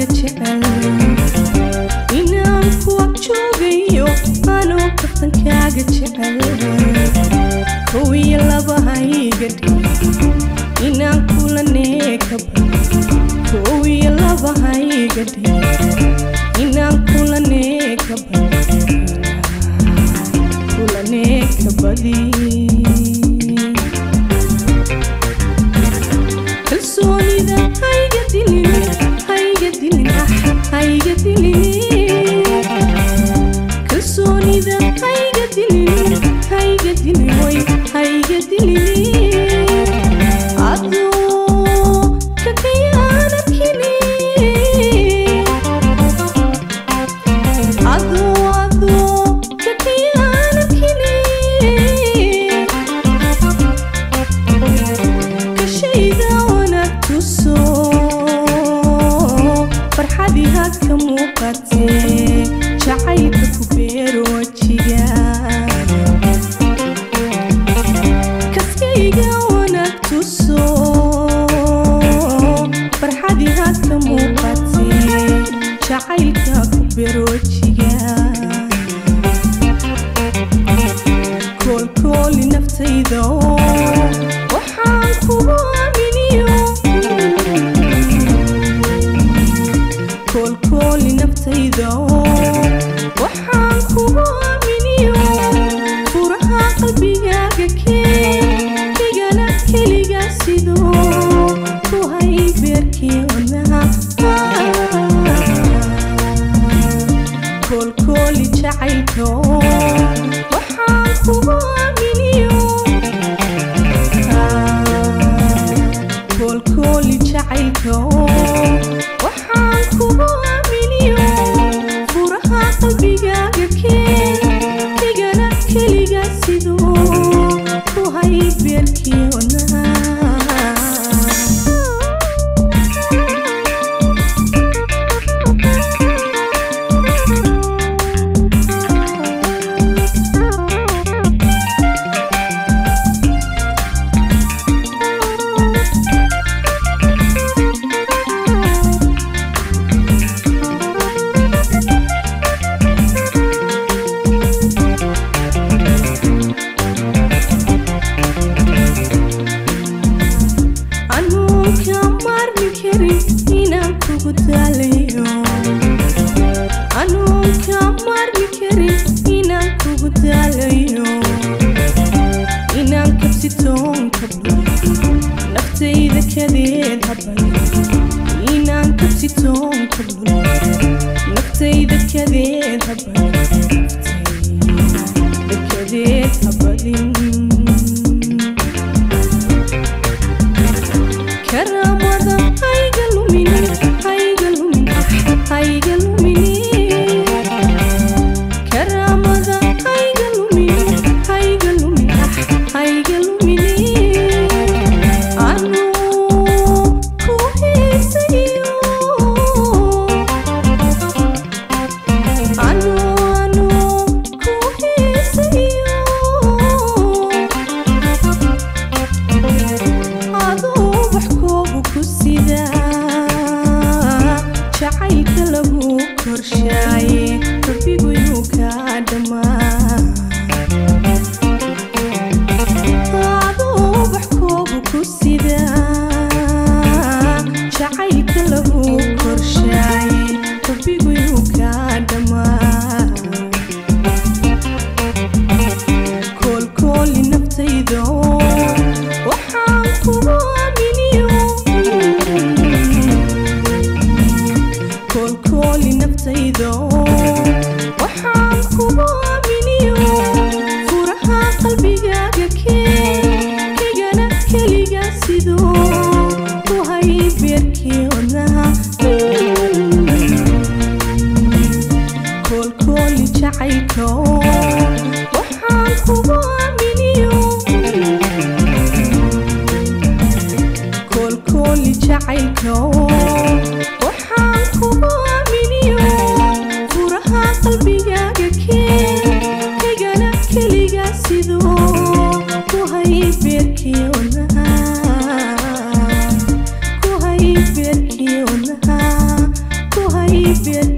jecel inaan ku ag joogayo anoo kaftankaaga jecel kow iyo laba ha iga dhigin inaan kulanee ka badan kow iyo laba ha iga dhigin inaan kulanee ka badan kulanee ka badin kalsoonida ha iga dilin ha iga dilin kalsoonida ha iga dilin way ha iga dilin adoo ka khiyaanarkini adoo ka khiyaanarkini kashayda wanaag tuso farxadii ha ka muuqatee jacaylka ku beero wajiga kaskayga wanaag tuso farxadii ha ka muuqatee jacaylka ku beero wajiga koolkooli naftayda waxaan kugu aaminiyo koolkooli naftayda waxaan kugu aaminiyo furaha qalbigaaga keen igana keliga sidoo ku hay beerkii wadnaha koolkooli jacaylka waxaan kugu aaminiyo koolkooli jacaylka waxaan kugu aaminiyo furaha qalbigaaga keen igana keliga sidoo ku hay beerkii wadnaha naftayda kadeed habay inaan kabsitoon ka bulo naftayda kadeed habay naftayda kadeed habadin karamada hayga lumini hayga lumini hayga lumini karamada hayga lumini hayga lumini hayga lumini jacaylka lagu korshaaye rabbigu inuu kaa dhamaa adoo wax koobu ku sidaa jacaylka lagu korshaaye rabbigu inuu kaa dhamaa koolkooli naftayda waxaan kugu aaminiyo koolkooli naftayda waxaan kugu aaminiyo furaha qalbigaaga keen igana keliga sidoo ku hay beerkii wadnaha koolkooli jacaylka waxaan kugu aaminiyo koolkooli jacaylka waxaan kugu aaminiyo furaha qalbigaaga keen igana keliga sidoo ku hay beerkii wadnaha ku hay beerkii wadnaha ku كيبت